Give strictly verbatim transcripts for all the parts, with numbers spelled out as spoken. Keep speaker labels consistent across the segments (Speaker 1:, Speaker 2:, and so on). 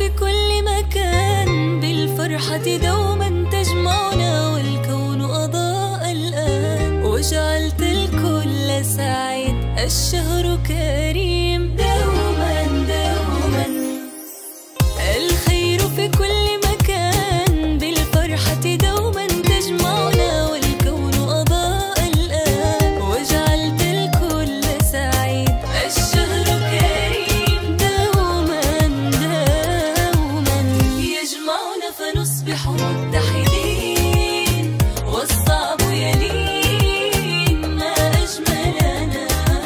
Speaker 1: في كل مكان بالفرحة دوما تجمعنا، والكون أضاء الآن وجعلت الكل سعيد. الشهر كريم دوما دوما، الخير في كل مكان بالفرحة دوما تجمعنا، والكون أضاء الآن وجعلت الكل سعيد. الشهر كريم دوما دوما، يجمعنا فنصبح متحدين، والصعب يلين ما أجملنا.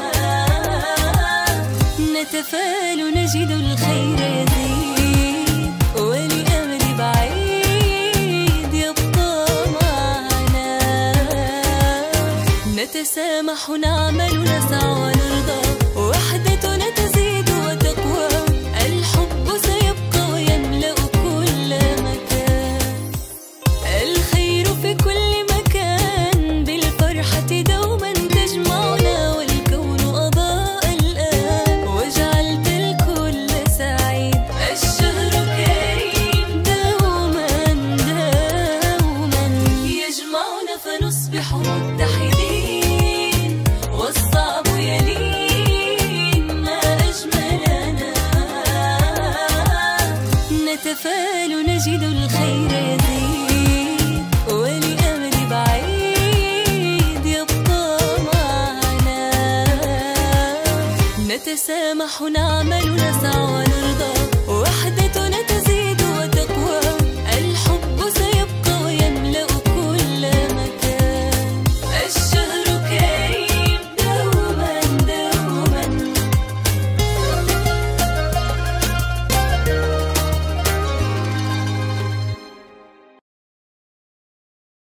Speaker 1: نتفائل نجد الخير يزيد، ولأمل بعيد يبقى معنا. نتسامح نعمل نسعى ونرضى، وحدتنا تزيد وتقوى. الحب سيبقى ويملأ كل مكان، الخير في كل مكان بالفرحة دوما تجمعنا، والكون أضاء الآن وجعلت الكل سعيد. الشهر كريم دوما دوما، يجمعنا فنصبح متحدين، والصعب يلين ما أجملنا. نتفائل نجد الخير يزيد، ولأمل بعيد يبقى معنا. نتسامح نعمل نسعى